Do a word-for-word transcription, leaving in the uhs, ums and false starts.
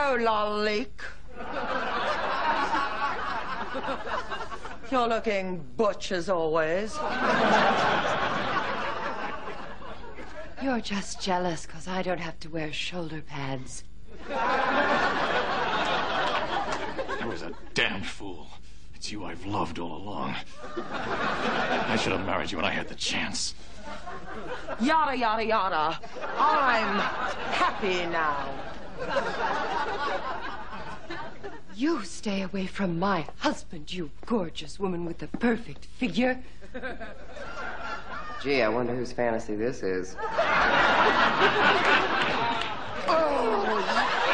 Hello, Lalique. You're looking butch as always. You're just jealous because I don't have to wear shoulder pads. I was a damned fool. It's you I've loved all along. I should have married you when I had the chance. Yada, yada, yada. I'm happy now. You stay away from my husband, you gorgeous woman with the perfect figure. Gee, I wonder whose fantasy this is. Oh,